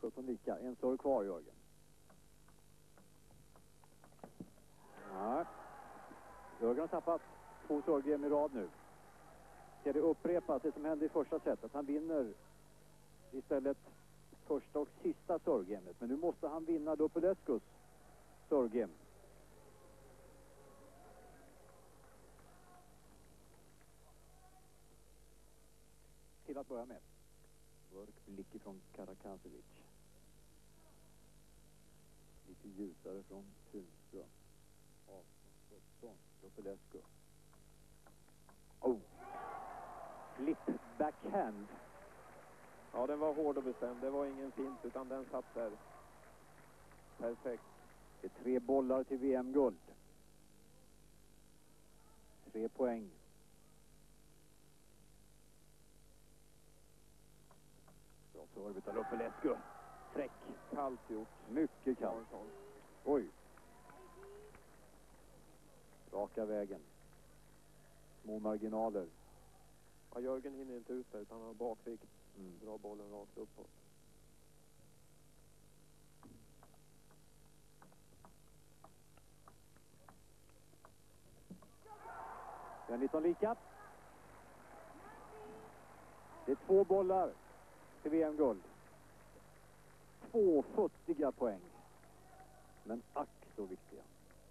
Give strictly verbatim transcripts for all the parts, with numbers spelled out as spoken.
sjutton lika. En serve kvar, Jörgen. Ja. Jörgen har tappat två servegame i rad nu. Ska det upprepas det som hände i första setet? Han vinner istället första och sista servegamet. Men nu måste han vinna Lupulescus servegame. Till att börja med. Mörk blick ifrån Karakasevic. Lite ljusare från Tunström. arton sjutton. Lupulescu. Oh! Flip backhand. Ja, den var hård och bestämd. Det var ingen fint utan den satt där. Perfekt. Det är tre bollar till V M-guld. Tre poäng. Bra serve utav Lupulescu. Träck. Kallt gjort. Mycket kallt. Oj. Raka vägen. Små marginaler. Ja, Jörgen hinner inte ut där utan han har bakvikt. Mm. Drar bollen rakt uppåt. Det är nitton lika. Det är två bollar till V M-guld. Två futtiga poäng. Men ack så viktiga.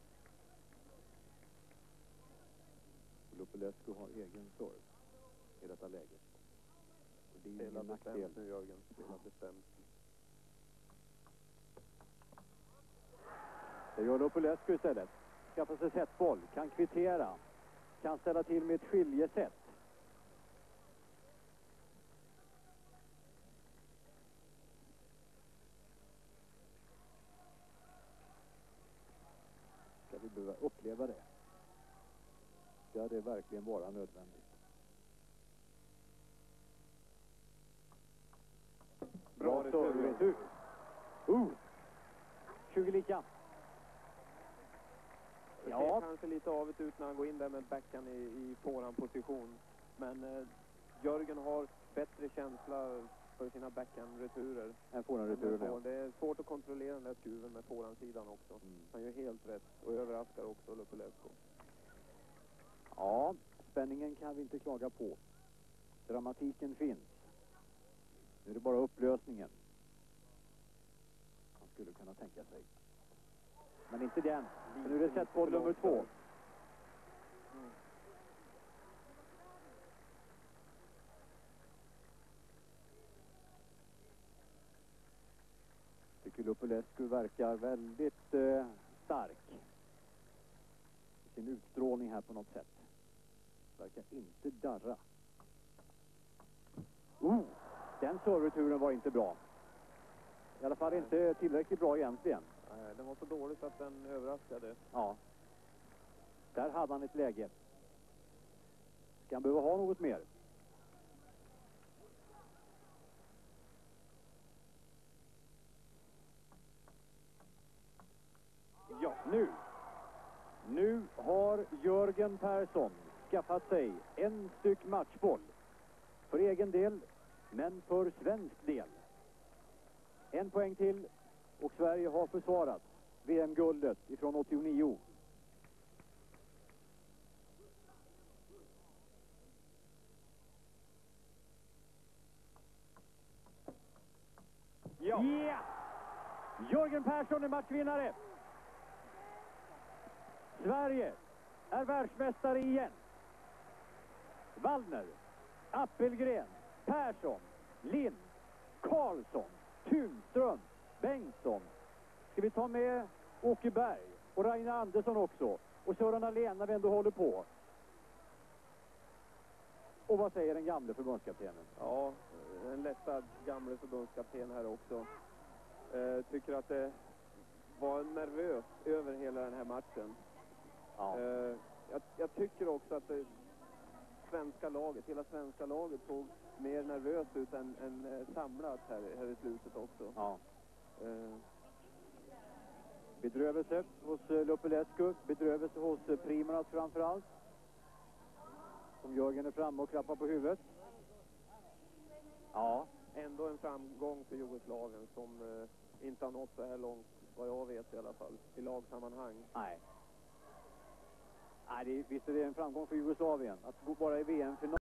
Lupulescu har egen serve i detta läget. Och det är Spela ingen nackdel. bestämt nu, Jörgen. Spela bestämt. Det gör Lupulescu istället. Skaffar sig setboll. Kan kvittera. Kan ställa till med ett skiljesätt. Ska vi behöva uppleva det? Ska det verkligen vara nödvändigt? Bra retur. Uh! tjugo lika. Det Ja. ser kanske lite avigt ut när han går in där med backhand i, i forehandposition. Men eh, Jörgen har bättre känsla för sina backhand-returer. En forehandreturer, ja. Det är svårt att kontrollera den där skruven med forehandsidan också. Mm. Han gör helt rätt och överraskar också Lupulescu. Ja, spänningen kan vi inte klaga på. Dramatiken finns. Nu är det bara upplösningen. Han skulle kunna tänka sig. Men inte den. För nu är det setboll nummer två. Mm. Tycker Lupulescu verkar väldigt eh, stark. I sin utstrålning här på något sätt. Verkar inte darra. Oh! Den serveturen var inte bra. I alla fall inte tillräckligt bra egentligen. Nej, den var så dåligt att den överraskade. Ja. Där hade han ett läge. Ska han behöva ha något mer? Ja, nu. Nu har Jörgen Persson skaffat sig en styck matchboll. För egen del, men för svensk del. En poäng till och Sverige har försvarat V M-guldet ifrån åttionio. Ja! Yeah! Jörgen Persson är matchvinnare. Sverige är världsmästare igen. Wallner, Appelgren, Persson, Lind, Karlsson, Tunström, Bengtsson. Ska vi ta med Åke Berg och Rainer Andersson också. Och Sören Alén när vi ändå håller på. Och vad säger den gamle förbundskaptenen? Ja, en lättad gamle förbundskapten här också. Eh, tycker att det var nervös över hela den här matchen. Ja. Eh, jag, jag tycker också att det svenska laget, hela svenska laget såg mer nervöst ut än, än eh, samlat här, här i slutet också. Ja. Eh, Bedrövelse hos eh, Lupulescu. Bedrövelse hos eh, Primoras framförallt. Som Jörgen är framme och klappar på huvudet. Ja, ändå en framgång för Jugoslavien som eh, inte har nått så här långt, vad jag vet i alla fall, i lagsammanhang. Nej. Nej, det, visst är det en framgång för Jugoslavien att gå bara i V M-final.